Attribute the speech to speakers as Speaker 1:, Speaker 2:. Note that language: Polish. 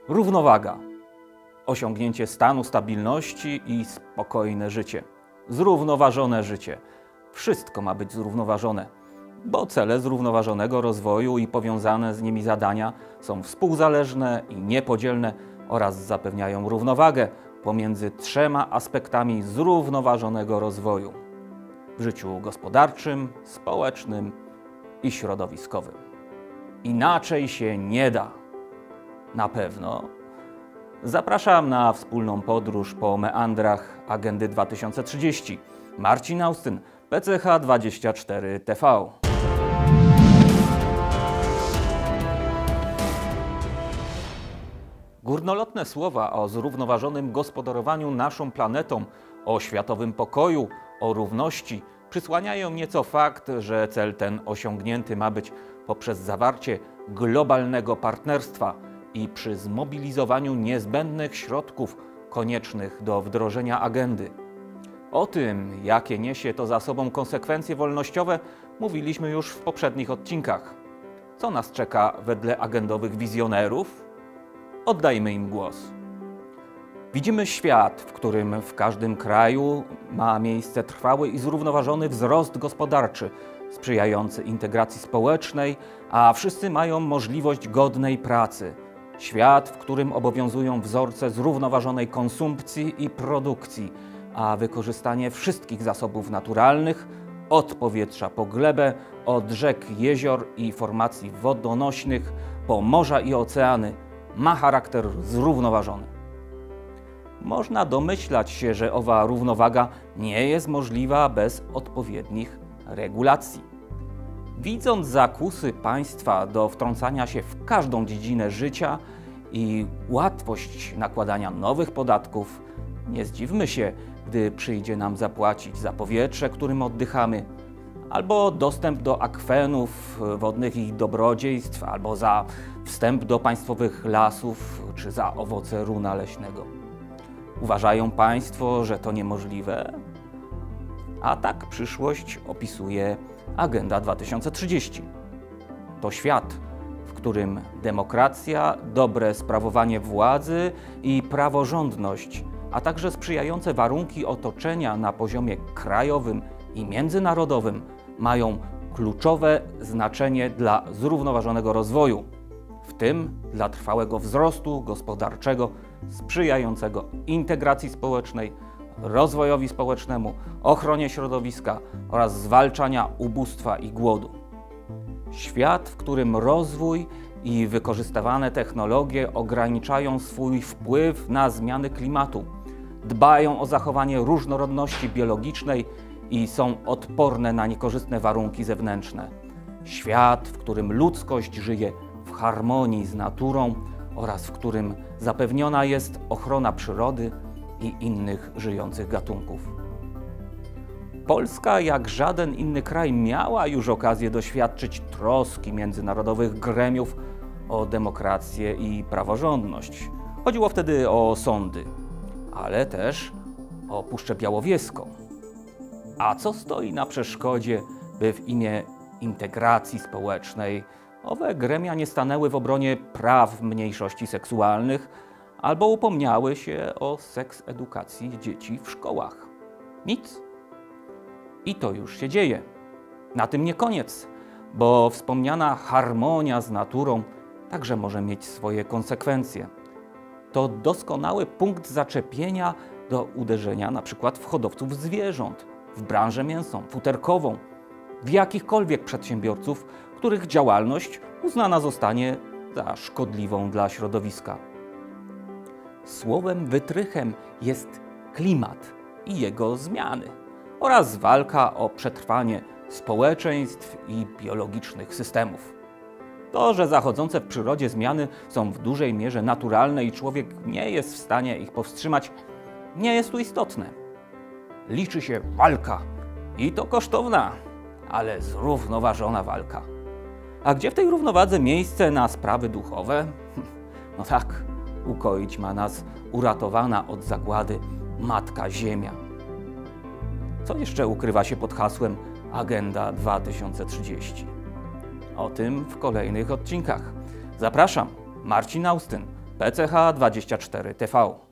Speaker 1: Równowaga. Osiągnięcie stanu stabilności i spokojne życie. Zrównoważone życie. Wszystko ma być zrównoważone, bo cele zrównoważonego rozwoju i powiązane z nimi zadania są współzależne i niepodzielne oraz zapewniają równowagę pomiędzy trzema aspektami zrównoważonego rozwoju w życiu gospodarczym, społecznym i środowiskowym. Inaczej się nie da. Na pewno. Zapraszam na wspólną podróż po meandrach Agendy 2030. Marcin Austyn, PCH24TV. Górnolotne słowa o zrównoważonym gospodarowaniu naszą planetą, o światowym pokoju, o równości przysłaniają nieco fakt, że cel ten osiągnięty ma być poprzez zawarcie globalnego partnerstwa i przy zmobilizowaniu niezbędnych środków koniecznych do wdrożenia agendy. O tym, jakie niesie to za sobą konsekwencje wolnościowe, mówiliśmy już w poprzednich odcinkach. Co nas czeka wedle agendowych wizjonerów? Oddajmy im głos. Widzimy świat, w którym w każdym kraju ma miejsce trwały i zrównoważony wzrost gospodarczy, sprzyjający integracji społecznej, a wszyscy mają możliwość godnej pracy. Świat, w którym obowiązują wzorce zrównoważonej konsumpcji i produkcji, a wykorzystanie wszystkich zasobów naturalnych, od powietrza po glebę, od rzek, jezior i formacji wodonośnych, po morza i oceany, ma charakter zrównoważony. Można domyślać się, że owa równowaga nie jest możliwa bez odpowiednich regulacji. Widząc zakusy państwa do wtrącania się w każdą dziedzinę życia i łatwość nakładania nowych podatków, nie zdziwmy się, gdy przyjdzie nam zapłacić za powietrze, którym oddychamy, albo dostęp do akwenów wodnych i ich dobrodziejstw, albo za wstęp do państwowych lasów, czy za owoce runa leśnego. Uważają państwo, że to niemożliwe? A tak przyszłość opisuje Agenda 2030. To świat, w którym demokracja, dobre sprawowanie władzy i praworządność, a także sprzyjające warunki otoczenia na poziomie krajowym i międzynarodowym mają kluczowe znaczenie dla zrównoważonego rozwoju, w tym dla trwałego wzrostu gospodarczego sprzyjającego integracji społecznej, rozwojowi społecznemu, ochronie środowiska oraz zwalczania ubóstwa i głodu. Świat, w którym rozwój i wykorzystywane technologie ograniczają swój wpływ na zmiany klimatu, dbają o zachowanie różnorodności biologicznej i są odporne na niekorzystne warunki zewnętrzne. Świat, w którym ludzkość żyje w harmonii z naturą oraz w którym zapewniona jest ochrona przyrody i innych żyjących gatunków. Polska, jak żaden inny kraj, miała już okazję doświadczyć troski międzynarodowych gremiów o demokrację i praworządność. Chodziło wtedy o sądy, ale też o Puszczę Białowieską. A co stoi na przeszkodzie, by w imię integracji społecznej owe gremia nie stanęły w obronie praw mniejszości seksualnych albo upomniały się o seks edukacji dzieci w szkołach? Nic. I to już się dzieje. Na tym nie koniec, bo wspomniana harmonia z naturą także może mieć swoje konsekwencje. To doskonały punkt zaczepienia do uderzenia np. w hodowców zwierząt, w branżę mięsną, futerkową, w jakichkolwiek przedsiębiorców, których działalność uznana zostanie za szkodliwą dla środowiska. Słowem wytrychem jest klimat i jego zmiany oraz walka o przetrwanie społeczeństw i biologicznych systemów. To, że zachodzące w przyrodzie zmiany są w dużej mierze naturalne i człowiek nie jest w stanie ich powstrzymać, nie jest tu istotne. Liczy się walka i to kosztowna, ale zrównoważona walka. A gdzie w tej równowadze miejsce na sprawy duchowe? No tak, ukoić ma nas uratowana od zagłady Matka Ziemia. Co jeszcze ukrywa się pod hasłem Agenda 2030? O tym w kolejnych odcinkach. Zapraszam, Marcin Austyn, PCH24 TV.